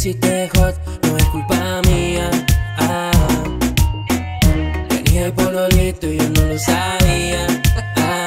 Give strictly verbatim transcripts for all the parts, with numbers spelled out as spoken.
pusiste hot, no es culpa mía. Ah, tenía el pololito y yo no lo sabía. Ah,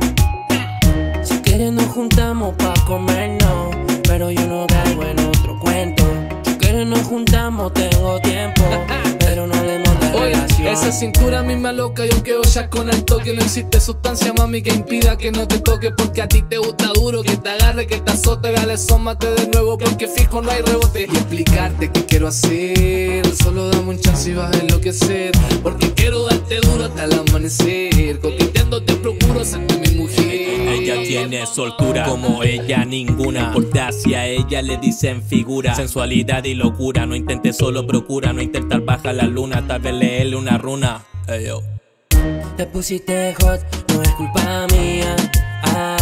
si quieres nos juntamos pa' comernos, pero yo no caigo en otro cuento. Si quieres nos juntamos, tengo tiempo, pero no le monta relación. Esa cintura a mí me aloca, yo quedo ya con el toque. No existe sustancia, mami, que impida que no te toque. Porque a ti te gusta duro, que te agarre, que te azote. Dale, asómate de nuevo, porque fijo no hay rebote. Y explicarte qué quiero hacer, solo dame un chance y vas a enloquecer. Porque quiero darte duro hasta el amanecer. Coqueteando te procuro hacerte mi mujer. Ella tiene soltura, como ella ninguna. Porque hacia ella le dicen figura. Sensualidad y locura, no intentes, solo procura. No intentar bajar la luna, tal vez leerle una runa. Hey, yo. Te pusiste hot, no es culpa mía. Ah,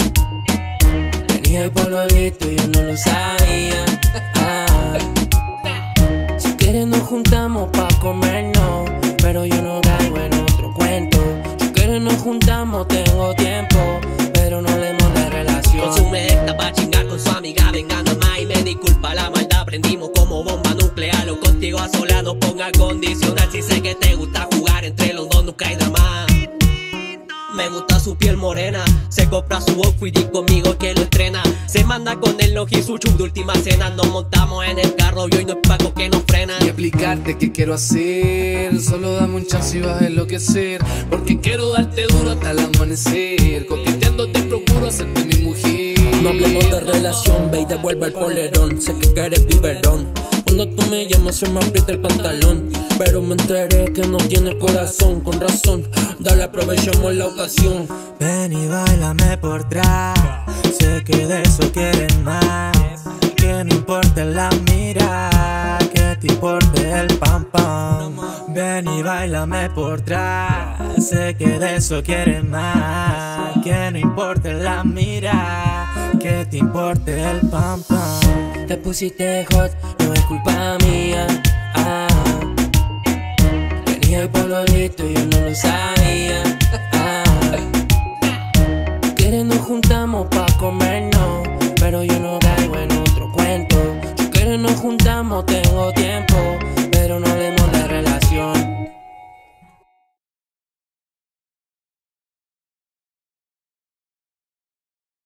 tenía el pololito y yo no lo sabía. Ah, si quieres nos juntamos pa' comernos, pero yo no caigo en otro cuento. Si quieres nos juntamos, tengo tiempo, pero no le monta relación. Consume esta pa' chingar con su amiga, vengando más y me disculpa la maldad. Prendimos como bomba nuclear, lo contigo a solas no ponga condicional. Si sé que te gusta jugar entre los dos, nunca hay drama. Me gusta su piel morena, se compra su outfit y conmigo que lo estrena. Se manda con el Noji y su chup de última cena. Nos montamos en el carro y hoy no es Paco que nos frena. Y explicarte qué quiero hacer, solo dame un chance y vas a enloquecer. Porque quiero darte duro hasta el amanecer. Coqueteando te procuro hacerte mi mujer. No hablemos de relación, ve y devuelve el polerón. Sé que quieres biberón, cuando tú me llamas se me aprieta el pantalón. Pero me enteré que no tiene corazón, con razón, dale, aprovechemos la ocasión. Ven y bailame por atrás, sé que de eso quieren más. Que no importe la mira, que te importe el pam pam. Ven y bailame por atrás, sé que de eso quieren más. Que no importe la mira, que te importe el pam pam. Te pusiste hot, no es culpa mía. Ah, tenía el pololito y yo no lo sabía. Ah, si quieres nos juntamos pa' comernos, pero yo no caigo en otro cuento. Si quieres nos juntamos, tengo tiempo, pero no le